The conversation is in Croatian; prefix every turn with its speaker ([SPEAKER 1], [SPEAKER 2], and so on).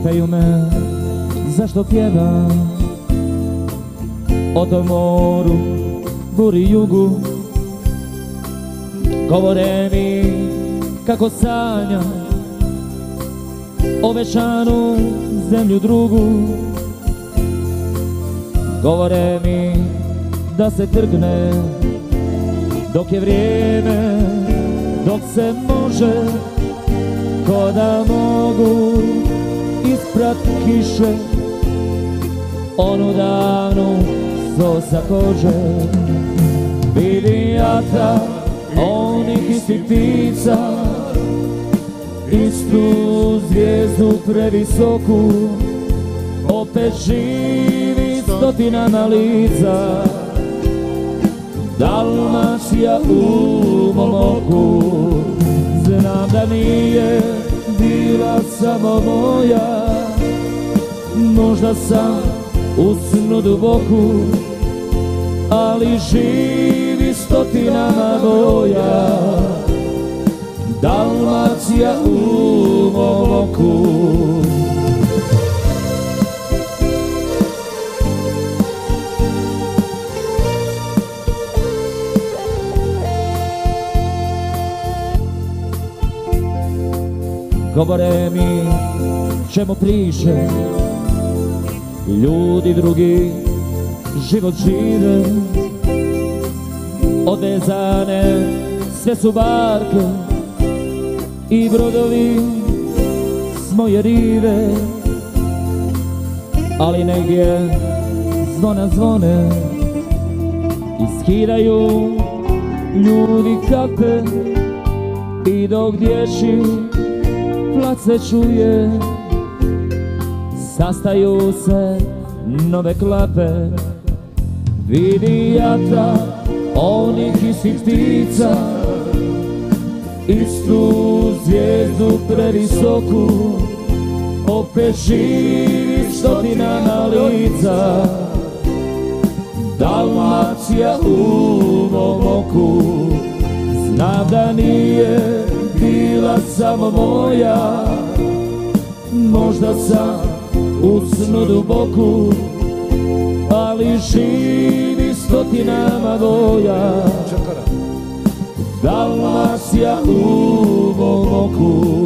[SPEAKER 1] Pitaju me zašto pjevam o tom moru, buri, jugu. Govore mi kako sanjam obećanu zemlju drugu. Govore mi da se trgne dok je vrijeme, dok se može, ko da mogu isprat kiše onu davnu sosa kože. Vidim jata onih istih ptica, istu zvijezdu previsoku, opet živi stotinama lica. Dalmacija u mom oku, znam da nije bila samo moja. Možda sam u snu duboku, ali živi stotinama boja. Dalmacija u mom oku. Govore mi čemu priče, ljudi drugi život žive. Odvezane sve su barke i brodovi s moje rive, ali negdje zvona zvone i skidaju ljudi kape, i dok dječji plač se čuje, sastaju se nove klape. Vidi jata onih istih ptica, istu zvijezdu previsoku, opet živi stotinama lica. Dalmacija u mom oku, znam da nije bila samo moja. Možda sam u snu duboku, ali živi stotinama boja. Dalmacija u mom oku.